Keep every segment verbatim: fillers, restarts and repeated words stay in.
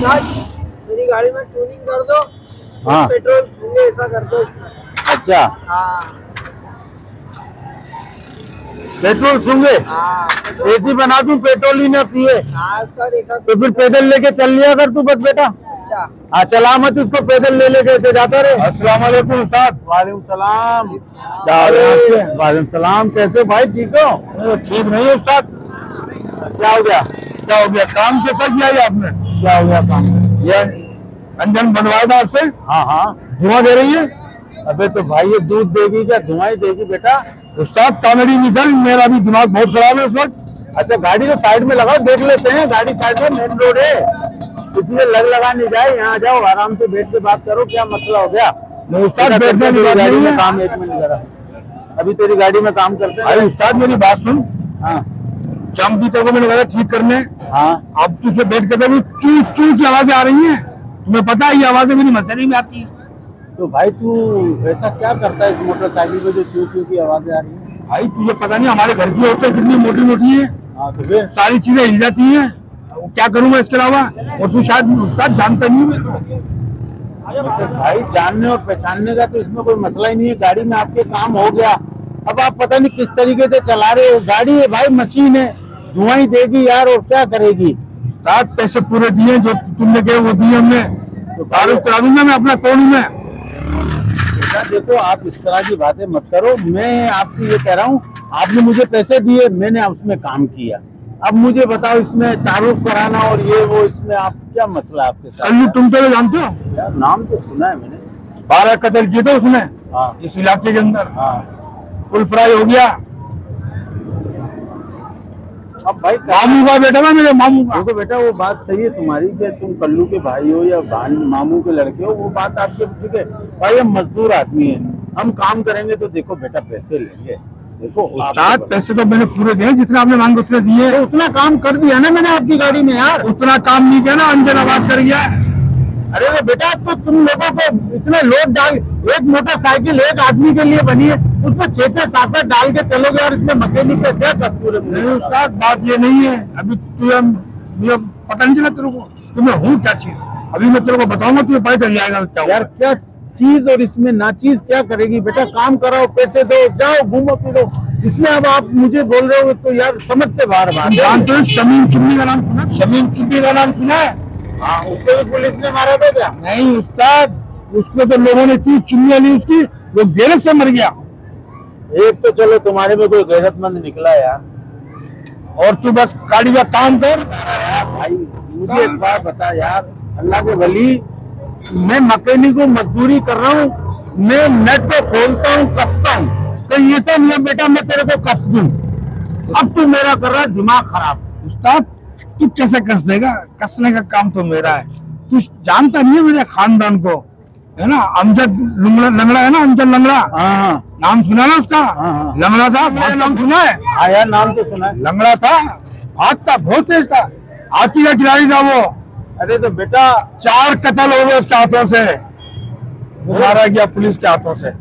मेरी गाड़ी में ट्यूनिंग कर दो। हाँ पेट्रोल छूंगे ऐसा कर दो। अच्छा हाँ पेट्रोल छूंगे, हाँ एसी बना दूं, पेट्रोल ही ना पिए हाँ उसका देखा तो फिर पैदल लेके चल लिया कर तू बस बेटा। अच्छा हाँ चला मत उसको, पैदल ले लेके ऐसे जाता रहे। अस्सलाम वालेकुम उस्ताद। वालेकुम सलाम। वालेकुम सलाम। कैसे भाई, ठीक हो? ठीक नहीं है उस्ताद। क्या हो गया? क्या हो गया? काम कैसा किया ये आपने? क्या हो गया काम? ये इंजन बनवाया था आपसे? हाँ हाँ। धुआं दे रही है? अबे तो भाई ये दूध देगी क्या धुआं ही देगी बेटा? उस्ताद कॉमेडी निकल, मेरा भी दिमाग बहुत खराब है इस वक्त। अच्छा गाड़ी को साइड में लगाओ, देख लेते हैं। गाड़ी साइड में, मेन रोड है, इसलिए लग लगा नहीं जाए। यहाँ जाओ आराम से बैठ के बात करो, क्या मसला हो गया? उस्ताद बैठने की गाड़ी में काम, एक मिनट जरा, अभी तेरी गाड़ी में काम करते हैं। अरे उस्ताद मेरी बात सुन। हाँ चम भी तेरे को मैंने बोला ठीक करने। हाँ अब तू उसमें बैठ कर चू चू की आवाजें आ रही हैं, तुम्हें पता है ये आवाजें मेरी मसले में आती है। तो भाई तू ऐसा क्या करता है इस मोटरसाइकिल पे जो चू चू की आवाजें आ रही है? भाई तुझे पता नहीं हमारे घर की औरतें कितनी मोटी मोटी है। हाँ तो फिर सारी चीजें हिल जाती हैं, क्या करूंगा इसके अलावा? और तू शायद उस्ताद जानता नहीं मेरे को। तो भाई जानने और पहचानने का तो इसमें कोई मसला ही नहीं है। गाड़ी में आपके काम हो गया, अब आप पता नहीं किस तरीके से चला रहे हो। गाड़ी है भाई, मशीन है, धुआं ही देगी यार, और क्या करेगी? उस्ताद पैसे पूरे दिए जो तुमने कहे वो दिए हमने, तो तारुफ करा दूंगा मैं अपना कौन में। देखो आप इस तरह की बातें मत करो, मैं आपसे ये कह रहा हूँ आपने मुझे पैसे दिए, मैंने उसमें काम किया। अब मुझे बताओ इसमें तारुफ कराना और ये वो, इसमें आप क्या मसला आपके साथ? कल्लू तुम तो जानते हो यार, नाम तो सुना है मैंने। बारह कत्ल किए थे उसने। हाँ इस इलाके के अंदर। हाँ फुल फ्राई हो गया। अब भाई मामू का बेटा ना, मेरे मामू का। देखो बेटा वो बात सही है तुम्हारी कि तुम कल्लू के भाई हो या भान मामू के लड़के हो, वो बात आपके ठीक है। भाई हम मजदूर आदमी है, हम काम करेंगे तो देखो बेटा पैसे लेंगे। देखो उस्ताद पैसे तो मैंने पूरे दिए, जितना आपने मांगे उतने दिए। तो उतना काम कर दिया ना मैंने आपकी गाड़ी में यार। उतना काम नहीं किया ना, अंजन आवाज कर गया। अरे वो बेटा तो तुम लोगों को इतने लोड डाल, एक मोटरसाइकिल एक आदमी के लिए बनी है, उसमें छह छह सात सात डाल के चलोगे और इतने मैकेनिक का क्या कसूर है? नहीं उस्ताद बात ये नहीं है, अभी तुझे मुझे पता नहीं चला तेरे को तुम्हें हूँ क्या चीज। अभी मैं तेरे को बताऊंगा, तुझे पता चल जाएगा क्या यार क्या चीज। और इसमें ना चीज क्या करेगी बेटा? काम कराओ, पैसे दो, जाओ घूमो फिरो। इसमें अब आप मुझे बोल रहे हो तो यार समझ से बाहर बात। जानते हो शमीम चुन्नी का नाम सुना? शमीम चुन्नी का नाम सुना है? हाँ उसको भी पुलिस ने मारा था क्या? नहीं उस्ताद, उसको तो लोगों ने इतनी चुन्नी ली उसकी, वो गैरत से मर गया। एक तो चलो तुम्हारे में कोई गैरतमंद निकला यार, और तू बस गाड़ी का काम कर यार। भाई मुझे एक बात बता यार, अल्लाह के वली, मैं मैकेनिक को मजदूरी कर रहा हूँ, मैं नेट को खोलता हूँ, कसता हूँ, तो ये सब नहीं बेटा मैं तेरे को कस दूं। अब तू मेरा कर रहा है दिमाग खराब। उस्ताद तू कैसे कस देगा? कसने का काम तो मेरा है। तू जानता नहीं है मेरे खानदान को, है ना? अमजद लंगड़ा लंगड़ा है ना, अमजद लंगड़ा। हाँ नाम सुना ना उसका? हाँ लंगड़ा था, बहुत नाम सुना है। हाँ यार नाम तो सुना है। लंगड़ा था, हाथ था, बहुत तेज था, हाथी का खिलाड़ी था वो। अरे तो बेटा चार कत्ल हो गए उसके हाथों से, मारा गया पुलिस के हाथों से।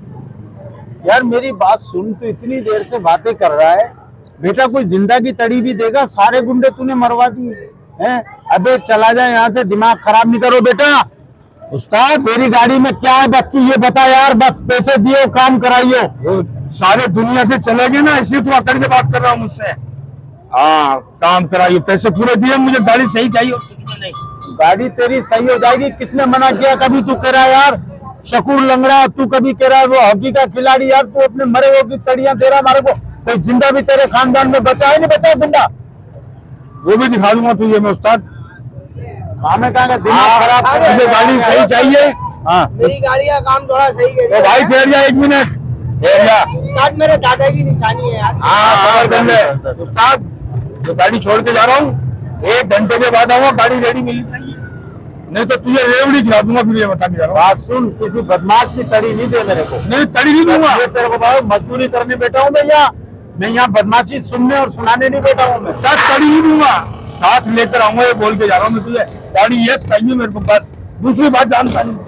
यार मेरी बात सुन, तू इतनी देर से बातें कर रहा है बेटा, कोई जिंदा की तड़ी भी देगा? सारे गुंडे तूने मरवा दिए हैं। अबे चला जाए यहाँ से, दिमाग खराब नहीं करो बेटा। उस्ताद मेरी गाड़ी में क्या है बस तू ये बता यार, बस पैसे दियो काम कराइयो। सारे दुनिया से चले गए ना, इसलिए तू अकड़ के बात कर रहा हूँ मुझसे। हाँ काम कराइए, पैसे पूरे दिए, मुझे गाड़ी सही चाहिए और कुछ भी नहीं। गाड़ी तेरी सही हो जाएगी, किसने मना किया? कभी तू कह रहा है यार शकूर लंगड़ा, तू कभी कह रहा है वो हॉकी का खिलाड़ी। यार तू अपने मरे हुए की तड़ियां दे रहा हमारे को, कोई जिंदा भी तेरे खानदान में बचा है नहीं बचा गुंडा? वो भी दिखा दूंगा तुझे मैं उस्ताद। हमें कहा दिमाग खराब, मुझे गाड़ी सही चाहिए। हाँ मेरी गाड़ी का काम थोड़ा सही कर। तो भाई ठहर जा एक मिनट, ठहर जा। उस्ताद मेरे दादा की निशानी है यार। हाँ उस्ताद तो गाड़ी छोड़ के जा रहा हूँ, एक घंटे के बाद आऊंगा, गाड़ी रेडी मिलनी चाहिए, नहीं तो तुझे रेवड़ी खिला दूंगा। फिर ये बता के जा रहा हूँ, बात सुन, किसी बदमाश की तड़ी नहीं दे मेरे को। नहीं तड़ी नहीं दूंगा तेरे को भाई, मजदूरी करने बैठा हूँ मैं यहाँ, मैं यहाँ बदमाशी सुनने और सुनाने नहीं बैठा हूँ मैं। तड़ी नहीं दूंगा, साथ लेकर आऊंगा, ये बोल के जा रहा हूँ मैं तुझे। गाड़ी ये सही है मेरे को, बस दूसरी बात जानता नहीं।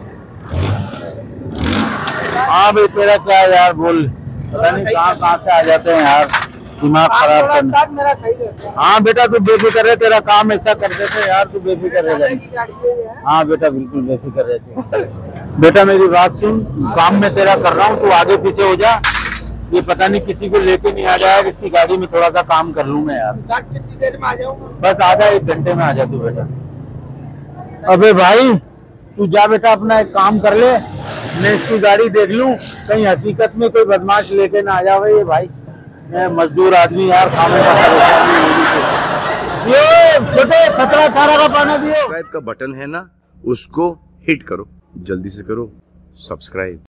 हाँ भाई तेरा क्या यार, बोल, पता नहीं कहाँ कहाँ से आ जाते हैं यार। दिमाग काम खराब थोड़ा करना। स्टार्ट मेरा सही रहता है। हाँ बेटा तू बेफिक्र है, तेरा काम ऐसा करते थे यार, तू बेफिक्र दादा रहेगा। की गाड़ी है ये। हाँ बेटा बिल्कुल बेफिक्र रहते। बेटा मेरी बात सुन, काम में तेरा कर रहा हूँ, तू आगे पीछे हो जा। ये पता नहीं किसी को लेके नहीं आ जाए, इसकी गाड़ी में थोड़ा सा काम कर लूँ मैं यार। स्टार्ट कितनी देर में आ जाऊंगा? बस आधा एक घंटे में आ जा तू बेटा। अबे भाई तू जा बेटा, अपना एक काम कर ले, मैं इसकी गाड़ी देख लूं, कहीं हकीकत में कोई बदमाश लेके ना आ जावे ये भाई। मैं मजदूर आदमी यार, खाने का परेशान नहीं होगी। ये छोटे सत्रह अठारह का पाना दियो। सब्सक्राइब का बटन है ना, उसको हिट करो, जल्दी से करो सब्सक्राइब।